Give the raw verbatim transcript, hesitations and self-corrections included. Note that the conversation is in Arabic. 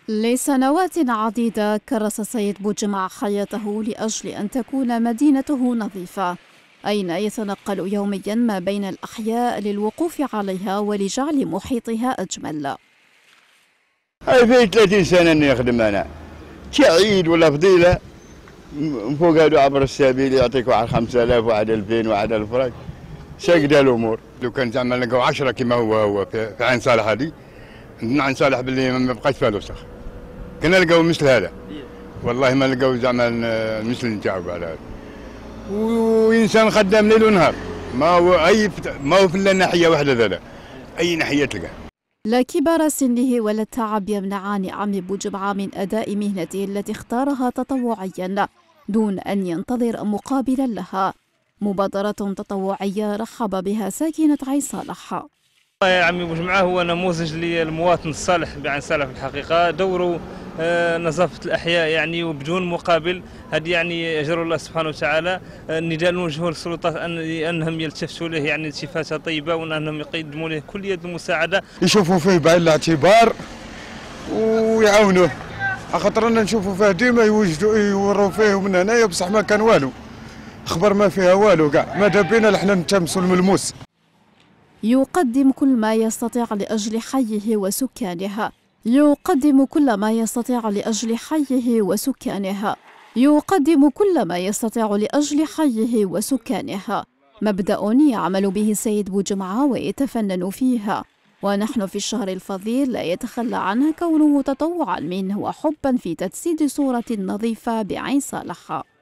لسنوات عديدة كرس السيد بوجمع حياته لأجل أن تكون مدينته نظيفة، أين يتنقل يوميا ما بين الأحياء للوقوف عليها ولجعل محيطها أجمل. هاي في ثلاثين سنة إني أخدم أنا، عيد ولا فضيلة فوق هذا عبر السبيل يعطيك واحد خمسة آلاف واحد ألفين واحد ألف فرنك، ساقدة الأمور. لو كان زعما لقوا عشرة كما هو هو في عين صالح هذه، عندنا عين صالح باللي ما بقاش فيها الوسخ، كنا لقوا مثل هذا، والله ما لقوا زعما المثل نتاعو على هذا. وإنسان خدام ليل ونهار، ما هو أي ما هو في إلا ناحية واحدة ذاك، أي ناحية تلقاه. لا كبار سنه ولا التعب يمنعان عمي بوجمعة من أداء مهنته التي اختارها تطوعيا دون أن ينتظر مقابلا لها. مبادرة تطوعية رحب بها ساكنة عين صالح. يا عمي بوجمعة هو نموذج للمواطن الصالح بعين صالح في الحقيقة، دوره نظافة الأحياء يعني وبدون مقابل. هذه يعني أجر الله سبحانه وتعالى. النداء نوجهه للسلطات أن أنهم يلتفتوا له يعني صفاتها طيبة، وأنهم يقدموا له كل يد المساعدة، يشوفوا فيه بعين الاعتبار ويعاونوه، خاطر نشوفوا فيه ديما يوجدوا يوروا فيه من هنايا بصح ما كان والو، خبر ما فيها والو كاع، ماذا بينا لحنا نتمسوا الملموس. يقدم كل ما يستطيع لأجل حيه وسكانها، يقدم كل ما يستطيع لأجل حيه وسكانها، يقدم كل ما يستطيع لأجل حيه وسكانها. مبدأ يعمل به السيد بوجمعة ويتفنن فيها، ونحن في الشهر الفضيل لا يتخلى عنه كونه تطوعا منه وحبا في تجسيد صورة نظيفة بعين صالح.